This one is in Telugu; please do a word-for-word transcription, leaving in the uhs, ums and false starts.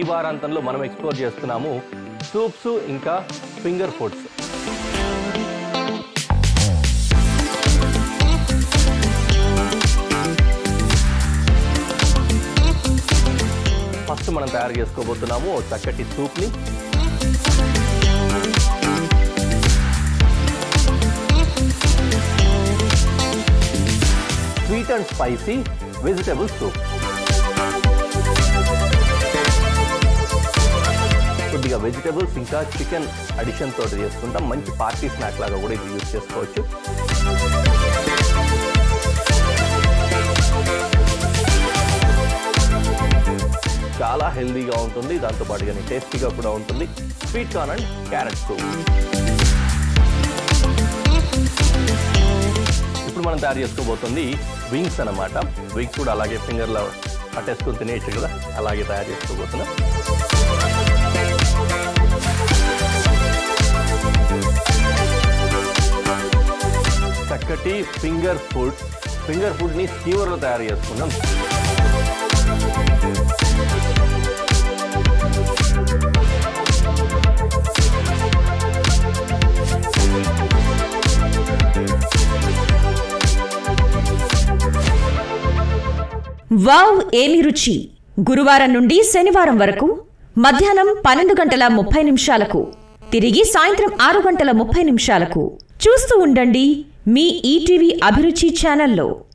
ఈ వారాంతంలో మనం ఎక్స్ప్లోర్ చేస్తున్నాము సూప్స్ ఇంకా ఫింగర్ ఫుడ్స్. ఫస్ట్ మనం తయారు చేసుకోబోతున్నాము చక్కటి సూప్ని. Sweet and spicy vegetable soup. కొద్దిగా వెజిటబుల్స్ ఇంకా చికెన్ అడిషన్ తోటి చేసుకుంటాం. మంచి పార్టీ స్నాక్ లాగా కూడా ఇది యూజ్ చేసుకోవచ్చు. చాలా హెల్దీగా ఉంటుంది, దాంతోపాటుగానే టేస్టీగా కూడా ఉంటుంది. Sweet corn and carrot soup. ఇప్పుడు మనం తయారు చేసుకోబోతుంది వింగ్స్ అన్నమాట. వింగ్స్ కూడా అలాగే ఫింగర్లో పట్టేసుకుని తినేయచ్చు కదా, అలాగే తయారు చేసుకోబోతున్నాం. చక్కటి ఫింగర్ ఫుడ్ ఫింగర్ ఫుడ్ని స్కీవర్లో తయారు చేసుకున్నాం. వావ్ ఏమి రుచి! గురువారం నుండి శనివారం వరకు మధ్యాహ్నం పన్నెండు గంటల ముప్పై నిమిషాలకు, తిరిగి సాయంత్రం ఆరు గంటల ముప్పై నిమిషాలకు చూస్తూ ఉండండి మీ ఈటీవీ అభిరుచి ఛానల్లో.